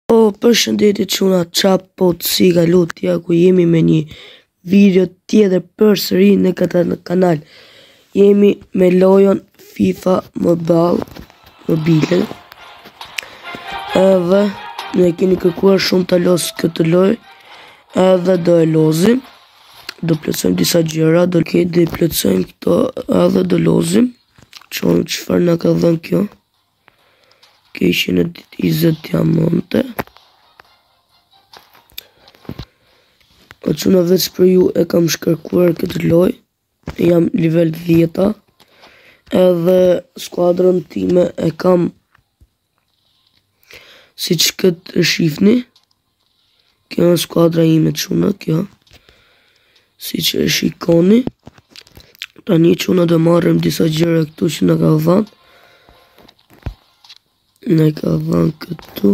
Përshëndetje çuna, çapo si kalutja ku jemi me një video tjetër përsëri në këtë kanal. Jemi me lojën FIFA Mobile. Edhe ne keni kërkuar shumë ta los këtë lojë. Edhe do e lozim. Do plotësojmë disa gjëra, do plotësojmë këto edhe do lozim. Çfarë na ka dhënë kjo? Kishin e 20 diamante. O çuna veç për ju e kam shkarkuar këtë loj. Jam nivel 10. Edhe skuadrën time e kam si që këtë e shifni. Kjo në skuadra ime çuna, kjo. Si që e shikoni. Tani çuna do marrim disa gjëra këtu që na ka dhënë. Ne ka dhënë këtu.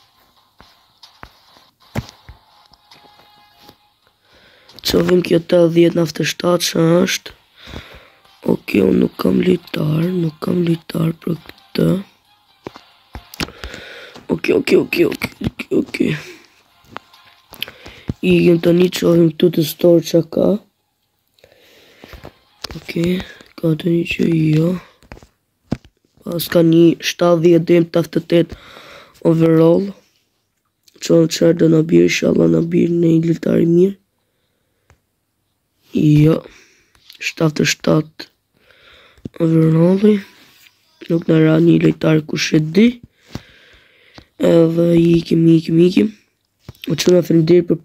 Qovim kjo 80-97 që është. Oke, unë nuk kam lojtar për këtë. Oke. Igim të një qovim këtu të store që ka. Oke, ka të një që jo. Pas ka një 70-88 overall. Qonë qërë do në birë, inshallah në birë në një lojtari mirë. Jo, 77 overalli. Nuk në ra një lojtar kush e di. Edhe ikim. O që në fëndir për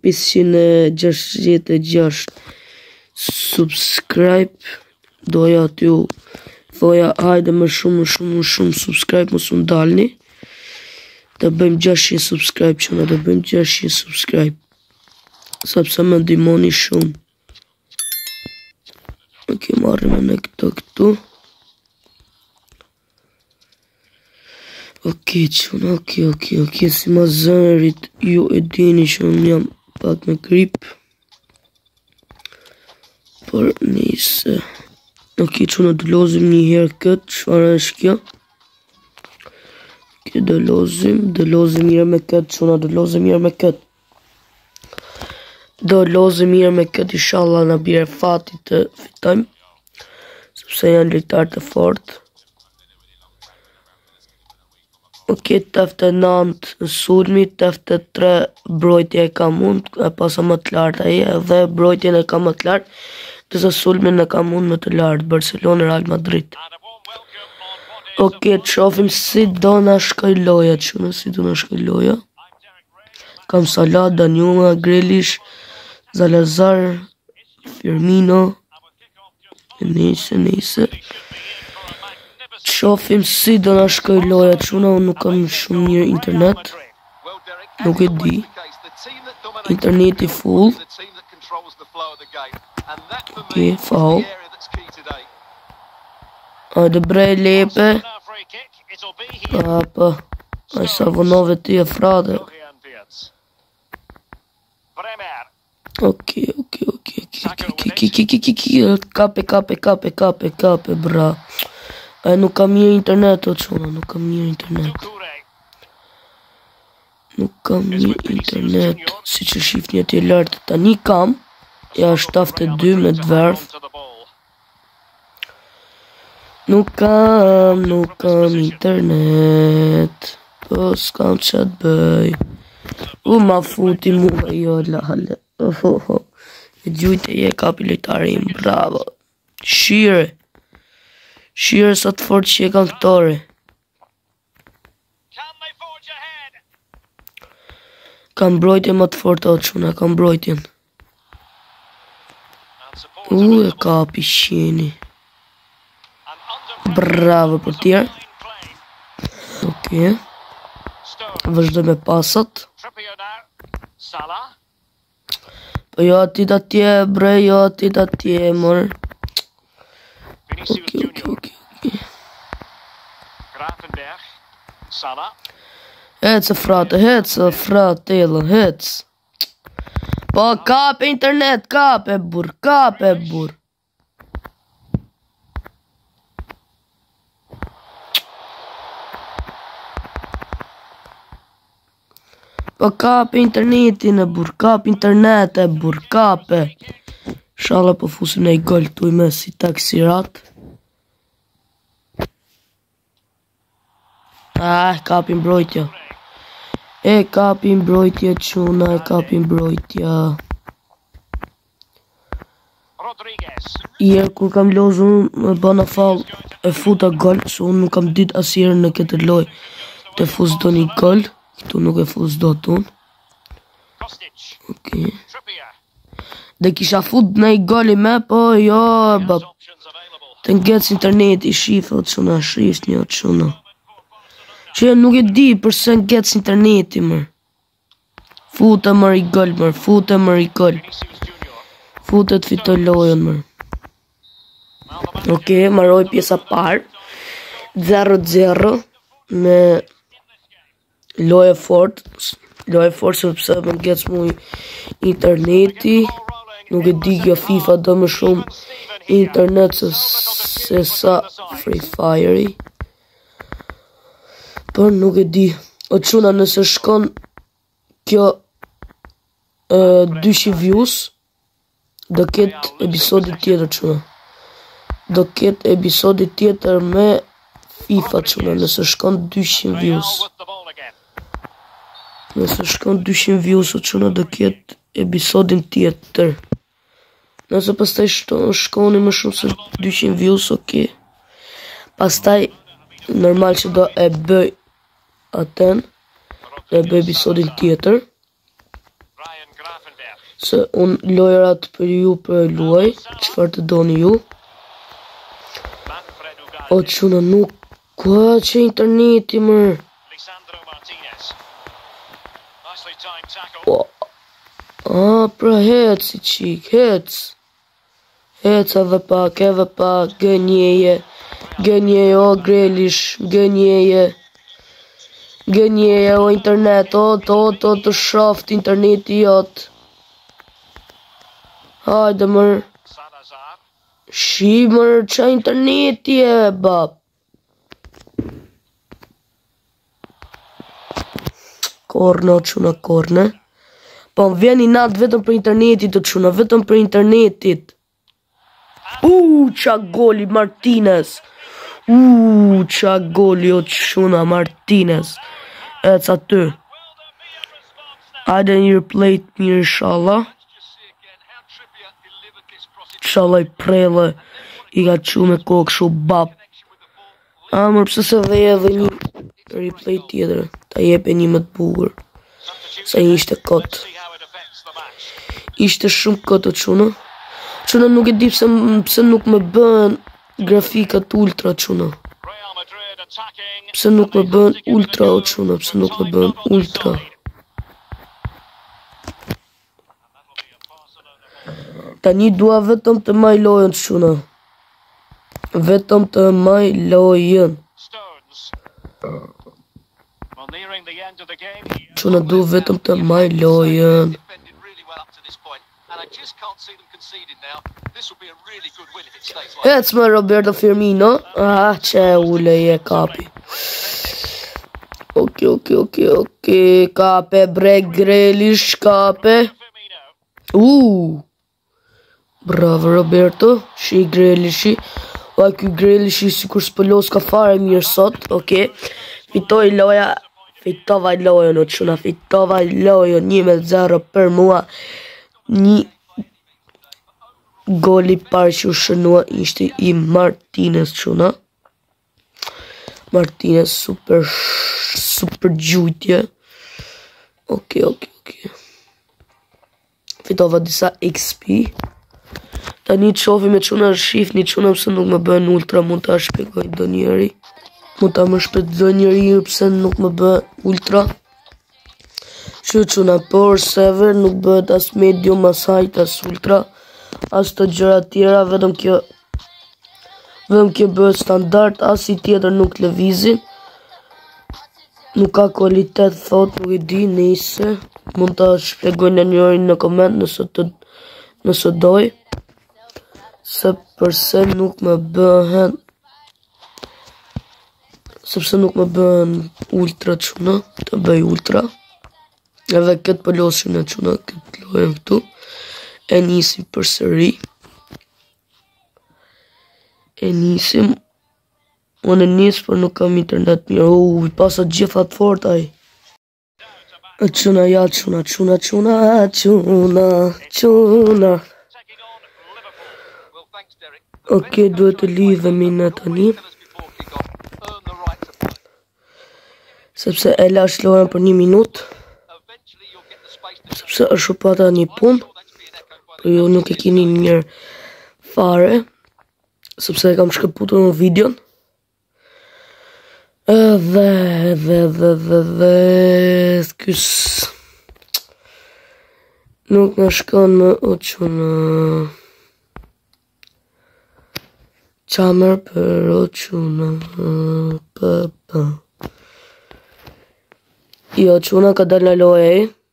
566 subscribe. Doja t'ju thoja hajde më shumë subscribe, mos u ndalni. Të bëjmë 600 subscribe që në të bëjmë 600 subscribe. Sepse më ndihmoni shumë. Oke, marrim e në këtu. Oke, qënë, oke, si ma zënërit, ju e dini që unë jam pak me grip. Por nise. Oke, qënë, do lozim një herë këtë, çfarë është kjo? Oke, do lozim mirë me këtë, qënë, do lozim mirë me këtë, inshallah në bjerë fati të fitojmë, sepse janë lojtar të fortë. Oke, tefte 9 në sulmi, tefte 3 brojtje e kam unë, e pasa më të lartë aje, dhe brojtjen e kam më të lartë, dësa sulmin e kam unë më të lartë, Barcelona, Real Madrid. Oke, të shofim si do në shkoj loja, Kam Salah, Danjuma, Grealish, Zalazar, Firmino, Nise. Shofim si do na shkoj loja çuna, unë nuk kam shumë mirë internet. Nuk e di. Interneti full. Oke, foul. Hajde brej lepe. Papa. Aj sa vonove ti e frate. Oke. Kape, bra. Aj nuk kam mirë internet, o qona, nuk kam mirë internet. Si që shifni atje lartë, tani kam, ja 72 me dverth. Nuk kam internet, po s'kam që të bëj. Ma futi mua, jo, lale. E gjujte je kapi lojtarim, bravo. Shire sa të fort që e kanë këtore. Kam brojtje më të fort o quna, kam brojtjen. E kapi shjeni. Bravo për tjerë. Oke. Vazhdoj me pasat. Po jo ati da tje, bre, mor. Oke. Hec frate, hec. Po kape internet, kape bur. Po kape internetin e burr, kape internet e burr, kape. Inshallah po fusim në i gol tuj me si taksirat. Kapi mbrojtja. Kapi mbrojtja quna, kapi mbrojtja. Ier kur kam lozë unë, e bana fall, e futa gol, se unë nuk kam dit asjerë në këtë loj të fuz do një gol, këtu nuk e fuz do të unë. Okay. Dhe kisha fut në i goli me, po jo, bap. Të ngec interneti, shifë, o quna, shifë një, o quna. Që nuk e di përse ngec interneti, mër. Fute mër i gol, mër, fute mër i gol. Fute të fitoj lojën, mër. Ok, maroj pjesa parë. 0-0 me loje fort. Loje fort sepse më ngec mu interneti. Nuk e di kjo FIFA do më shumë internet se sa Free Fire-i. Por nuk e di. O quna nëse shkon kjo 200 views, do ketë episodit tjetër quna. Do ketë episodit tjetër me FIFA quna, nëse shkon 200 views. Nëse shkon 200 views o quna, do ketë episodin tjetër. Nëse pastaj shkoni më shumë se 200 views, ok. Pastaj, normal që do e bëj aten, do e bëj episodin tjetër. Se unë lojrat për ju për luaj, qëfar të doni ju. O quna nuk, kua që interneti mër. Pra hec si qik, hec. Hec edhe pak, gënjeje, o grelish, gënjeje. Gënjeje o internet, o të shoft interneti jot. Hajde mër. Shi mër, qa interneti e, bap. Korne o quna, korne. Po më vjen i natë vetëm për internetit o quna, vetëm për internetit. Qa goli Martinez. Qa goli o quna Martinez. Ec aty. Hajde një replay të mirë inshallah. Inshallah i prele i ka qu me kokë shu bap. Mër pëse se dhe edhe një replay tjetër. Ta jepe një më të bugur. Sa një ishte kotë. Ishte shumë kotë o quna. Quna nuk e di pëse nuk me bën grafikat ultra quna. Pëse nuk me bën ultra o quna. Pëse nuk me bën ultra. Ta një dua vetëm të maj lojën quna. Vetëm të maj lojën. Quna du vetëm të maj lojën. Hec me Roberto Firmino. Që ule je kapi. Ok. Kape bre Grelish, kape. Bravo Roberto. Shi Grelishi. Ky Grelishi si kur s'pëllos ka fare mirë sot. Ok. Fitoj loja. Fitova lojën o quna. Fitova lojën 1-0 për mua. Një goli parë që u shënua ishte i Martinez quna. Martinez super gjujtje. Ok. Fitova disa XP. Ta një qofi me quna shif një quna pëse nuk me bën ultra. Mund të shpegoj do njeri. Mund të më shpegoj njeri pëse nuk me bën ultra. Që quna por server nuk bëhet as medium as height as ultra. As të gjëra tjera, vetëm kjo bëhet standard, as i tjetër nuk lëvizin. Nuk ka kualitet, thot, nuk i di, nëse. Mund të shpjegoj në njërin në koment nëse doj. Se përse nuk me bëhen. Sepse nuk me bëhen ultra quna, të bëj ultra. Edhe këtë pëllosim në quna, këtë lojën këtu. E nisim për sëri. E nisim. Unë e nisë, për nuk kam internet mirë. I pasat gjithat fort aj. Quna, ja, quna. Ok, duhet të lidhemi në tani. Sepse e lash lojën për 1 minutë. Sepse është pata një punë. Për ju nuk e kini njërë fare. Sepse e kam shkëputur në videon. Dhe kës nuk në shkon më uqënë qamër për uqënë pëpë. Jo, quna ka dal në loje.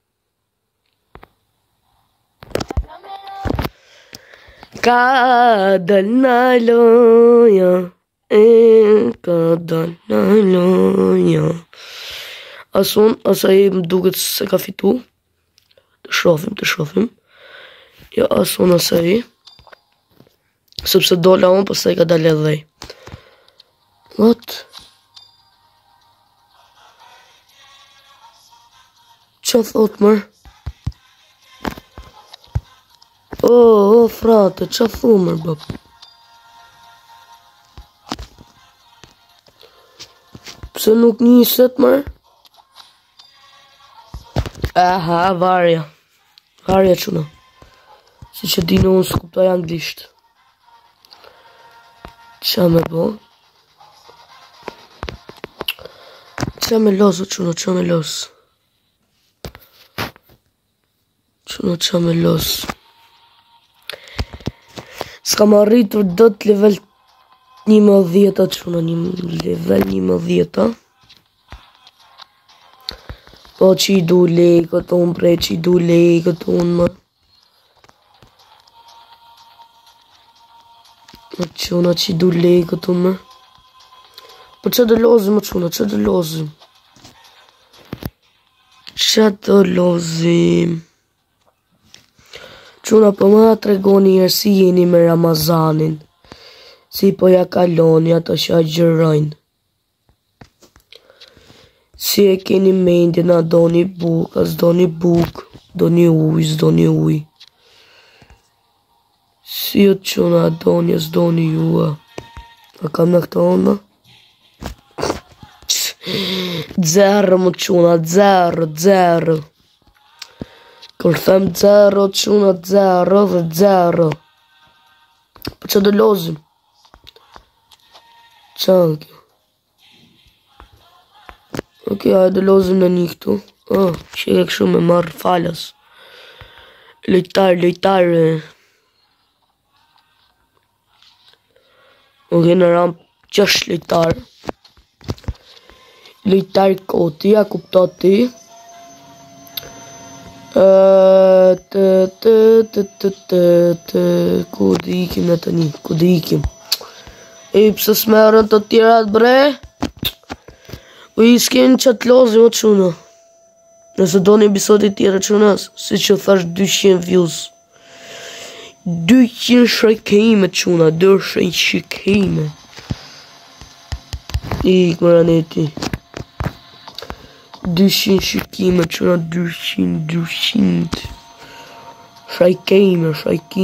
Ka dal në loja. Ka dal në loja. Asun, asaj më duket se ka fitu. Të shofim. Jo, asun asaj. Sepse dola unë, pastaj ka dal edhe. What? Qa thot mër? Frate, qa thu mër bab? Pse nuk njëset mër? Aha, varja quna. Si që dino unë s'kuptoj anglisht. Qa me bo? Qa me losë quna, qa me losë? Quna qa me losë? S'kam arritur do të level 11 quna, level 11. Po që i du legët unë bre, që i du legët unë më. Quna që i du legët unë më. Po që do lozim quna, që do lozim? Që do lozim? Quna po më nga tregoni njërë si jeni me Ramazanin. Si po ja kaloni ata që agjërojnë. Si e keni mendjen, a doni buk, a s'doni buk, doni uj, s'doni uj. Si o quna, a doni, a s'doni jua. A kam në këto ona? Zero më quna, zero. Kër them zero, quna, zero dhe zero. Po që do lozim? Qa në kjo? Ok, hajde lozim në një këtu. Që e këshu me marrë falas. Lejtare. Ok, në rampë 6 lejtare. Lejtare koti, a kupta ti. Ku dhe ikim në të një, ku dhe ikim. Pse s'merën të tjerat bre? I s'keni që të lozim o quna. Nëse do një episodit tjera qunas, si që thash 200 views. 200 shrekejme quna, 200 shrekejme. Këmëra neti. 200 shrekejme quna, 200. Shrekejme.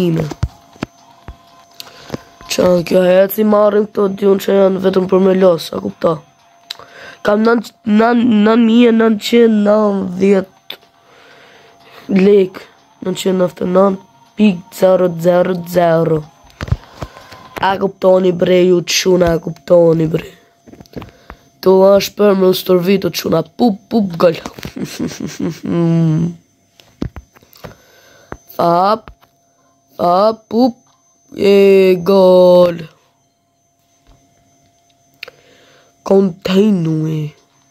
Qanë kjo hetë si marim këto dion që janë vetëm për me los, a kupta? Kam 9.990 lek, 999.000. A kuptoni bre ju quna, a kuptoni bre. To është për më stërvitu quna, pup gëll. Pup e gëll. Continue.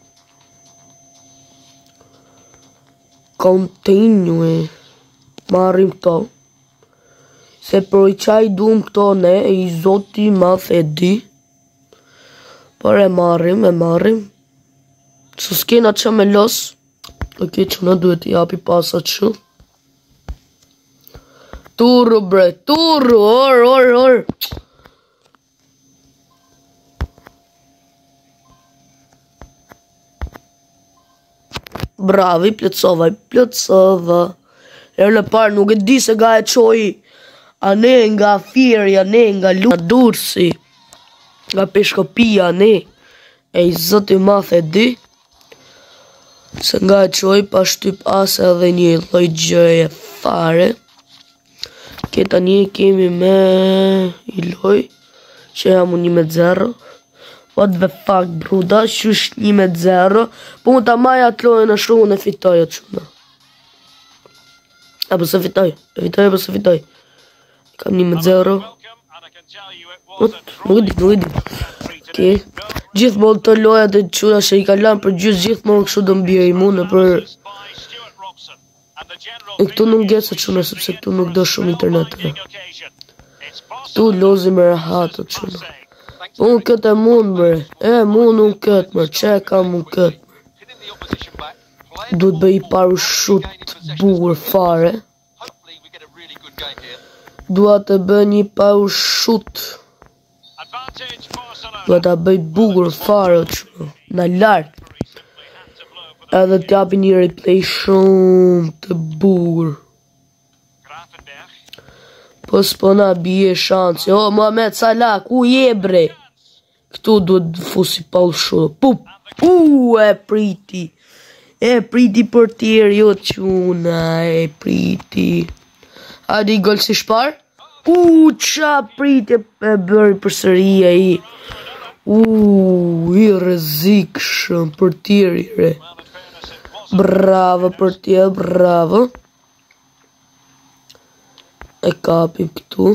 Marim këto. Se për i qaj duhem këto ne, i zoti ma the di. Por e marim. Së s'kena që me los. Ok, quna duhet i japi pasat shu. Turru bre, turru, or. Bravi, plëtsova. Herë në parë nuk e di se ga e qoj a ne nga firja, ne nga dursi, nga peshkopia ne, e i zëti math e di, se nga e qoj pa shtyp as edhe një lloj gjëje fare. Këta një kemi me i loj, që jam 1-0. What the fuck, bruda, shush 1-0. Po unë ta maja atë lojën e shumë unë e fitoj atë shumë. Apo se fitoj, apo se fitoj. Kam 1-0. Nuk e di. Ok. Gjithmonë të lojat e qura që i ka lanë për gjithmonë kështu do mbje i mune për... E këtu nuk gjesë quna, sepse këtu nuk do shumë internet. Këtu lozi me rahatë quna. Unë këtë e mund, bre. Unë këtë, bre. Që e kam unë këtë, bre. Duhet bëj i paru shut bugur fare. Duhet të bëj një paru shut. Duhet të bëj bugur fare, që. Në lartë. Edhe t'japi një replay shumë të bugur. Po s'pona bje shansi. O, Mohamed Salah, ku je, bre? Këtu duhet fusi Paul Shull. Pup! E priti. E priti për tjerë, jo quna, e priti. Hadi gol si shpar? Qa priti e bëri për sëria i. I rrezikshëm për tjerë, re. Bravo për tjerë, bravo. E kapi këtu.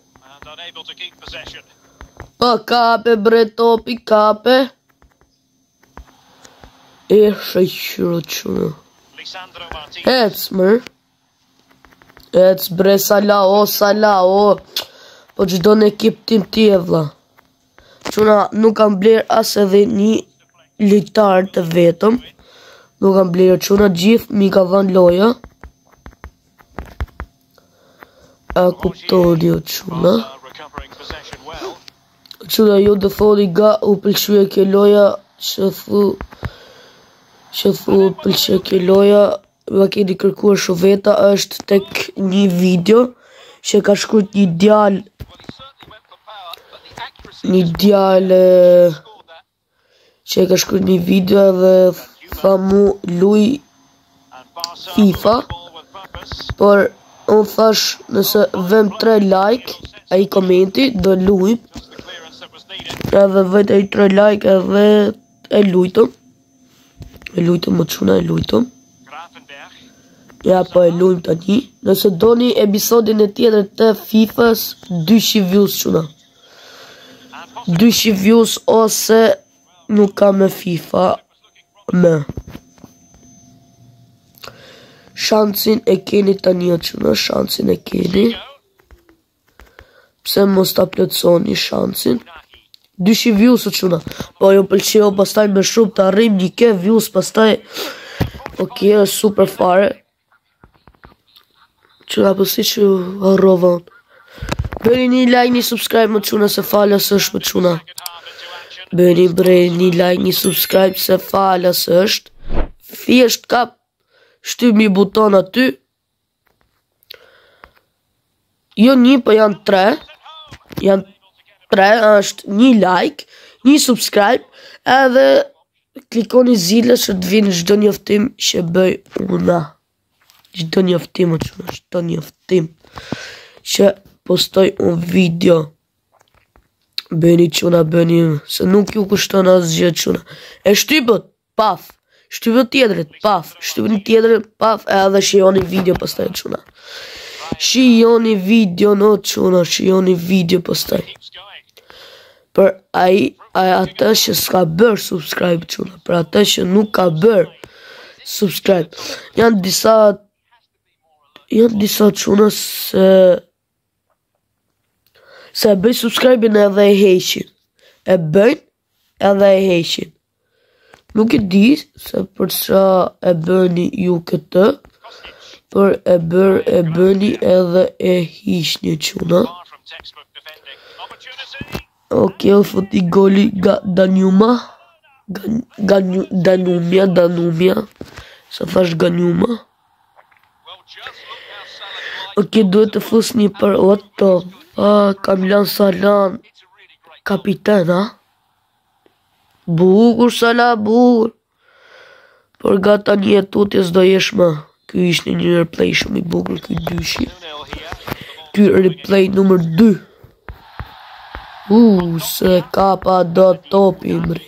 Pa kape bre topi, kape. E shëqyro qënë. Ec mër. Ec bre Salah, o. Po gjdo në ekip tim tje vla. Qëna nuk kam bler as edhe një litar të vetëm. Nuk kam bler qëna gjithë mi ka dhan loja. A kuptoni o qëna. Qëna jo dhe thoni ga u pëlqyje ke loja. Që thu pëlqyje ke loja. Ma keni kërkuar shuveta. Është tek një video që ka shkurt një djal. Që ka shkurt një video dhe tha mu luj FIFA. Por unë thash nëse vëm 3 like a i komenti do lujm. Edhe vët e i 3 like edhe e lujtëm. Më quna e lujtëm. Ja po e lujm tani. Nëse doni episodin e tjetër të FIFA-s 200 views quna. 200 views ose nuk ka me FIFA me. Shansin e keni tani o quna, shansin e keni. Pse mos ta plotësoni shansin. 200 views o quna. Po jo pëlqeo pastaj me shumë të arrim 1K views pastaj. Ok, super fare. Quna po si që harrovan. Bëni një like, një subscribe më quna se falas është më quna. Bëni bre një like, një subscribe se falas është. Thjesht kap shtyp një buton aty. Jo një, po janë 3. Janë 3, është një like, një subscribe, edhe klikoni zile që të vinë çdo njoftim që bëj una. Çdo njoftim, çdo njoftim që postoj un video. Bëni quna, bëni, se nuk ju kushton asgjë quna. E shtypët, paf. Shtypët tjetërit, paf. Shtypët tjetërit, paf. Edhe shijoni video pastaj quna. Shijoni video no quna, shijoni video pastaj. Për atë që s'ka bërë subscribe quna. Për atë që nuk ka bërë subscribe. Janë disa quna se bëj subscribe-in edhe e heqin. E bëjnë edhe e heqin. Nuk e di se për sa e bëni ju këtë, për e bëni edhe e hiqni çuna. Okej, u futi goli Danjuma. Danumia. Sa thash Ganjuma. Okej, duhet të fusni për Otto. Kamlan Salan. Kapiten, ha? Bukur, Sala, bukur. Por gata një tutjes do jesh më. Ky ishte një replay shumë i bukur, ky dyshi. Ky replay numër 2. Se kapa do topi, mri.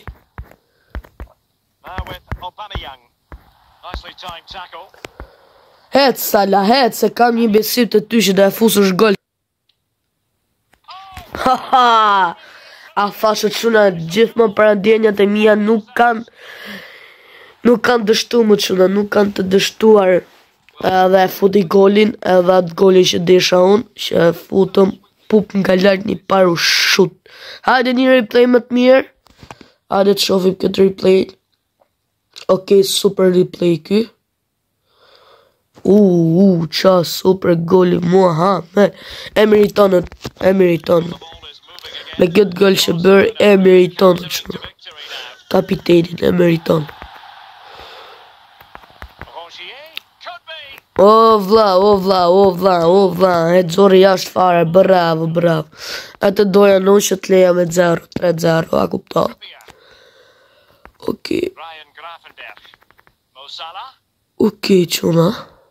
Het, Sala, het, se kam një besim të ty që da e fusësh gol. Haha, a fashët shuna gjithmonë parandjenjat e mija nuk kanë dështu më quna, nuk kanë të dështuar. Edhe e futi golin, edhe atë golin që desha unë, që e futëm pup nga lartë një paru shut. Hajde një replay më të mirë. Hajde të shofim këtë replay. Okej, super replay ky. Qa super goli Muhammed. E meritonët. Me këtë gol që bërë, e meritonët shumë. Kapitenin e meriton. O vla, e dzori jashtë fare, bravo. Atë doja në që të leja me 0-3-0, a kupto. Okej, quna.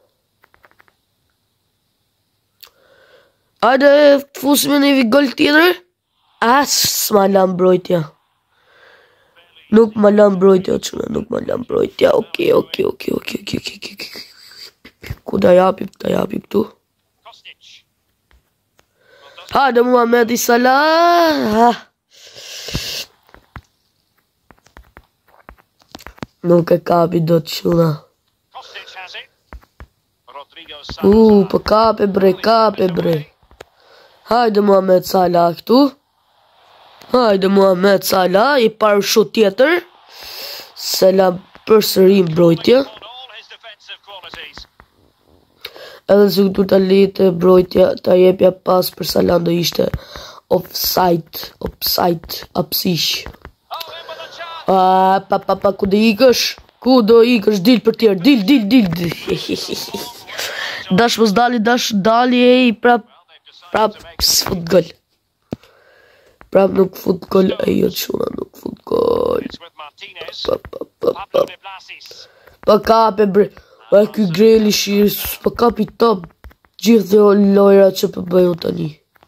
Ajde, të fusim e një gol tjetër? S'ma lam brojtja. Nuk ma lam brojtja, quna, nuk ma lam brojtja. Okej. Ku da japim këtu? Hajde Muhamedi Salah. Nuk e kapi do të quna. Po kape bre. Hajde Muhamedi Salah këtu. Hajde Muhamedi Salah, i parë shut tjetër. Salah përsëri mbrojtje. Edhe se këtu të litë mbrojtja, ta jepja pas për Salah do ishte offside, apsish. Ku do ikësh, dil për tjerë, dil. Dash mos dali, prap s'fut gol. Prap nuk fut gol, jo quna, nuk fut gol. Pa kape bre, ky greli shirë, pa kapi top, gjithë dhe lojra që për bëju tani.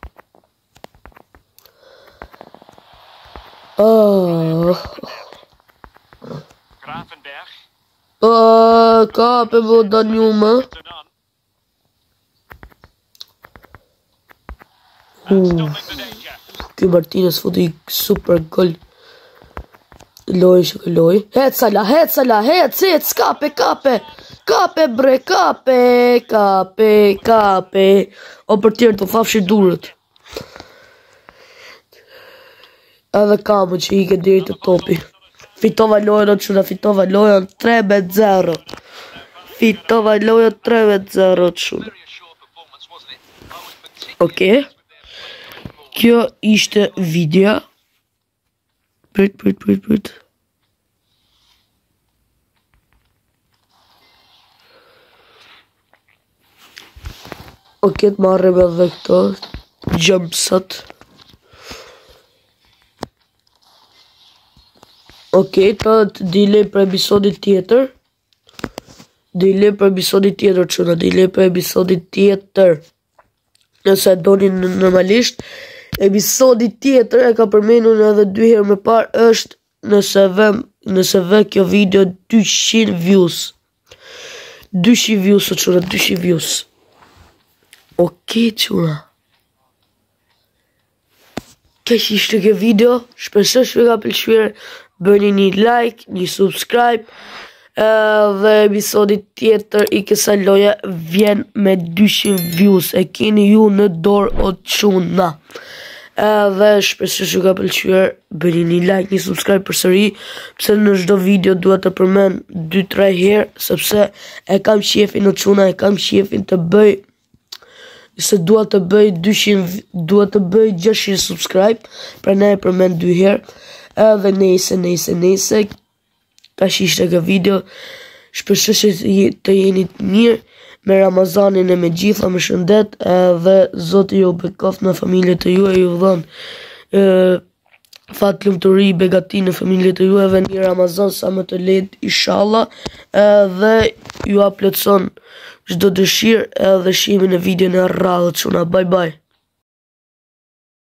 Kape bo Danjuma. Ky Martinez futi super gol. Loj që këlloj. Het Salah, s'kape. Kape bre, kape. O për tjerë të thafshi durët. Edhe kamë që i ke diri të topi. Fitova lojën fitova lojën 3-0. Fitova lojën 3-0 quna. Okej. Kjo ishte video. Prit. Okej, të marrëm edhe këto jumpsat. Okej, të dilej për episodit tjetër. Nëse doni normalisht, episodi tjetër e ka përmendur edhe 2 herë më parë është nëse vë kjo video 200 views. 200 views. Okej, qura. Keq ishte kjo video, shpresoj që ka pëlqyer, bëni një like, një subscribe. Dhe episodit tjetër i kësaj loje vjen me 200 views. E keni ju në dorë o quna. Edhe shpresoj që ka pëlqyer, bëni një like, një subscribe përsëri, pse në çdo video dua të përmend 2-3 herë, sepse e kam qefin në çuna, e kam qefin të bëj, se dua të bëj 600 subscribe, prandaj e përmend 2 herë. Edhe nëse kaq ishte kjo video. Shpresoj që të jeni të mirë me Ramazanin e me gjitha, me shëndet, edhe Zoti ju bekoft në familjet e juaj, ju dhon fat, lumturi, begati në familjet e juaj, dhe një Ramazan sa më të lehtë inshallah, edhe ju plotson çdo dëshirë, edhe shihemi në videon e radhës çuna. Bye bye.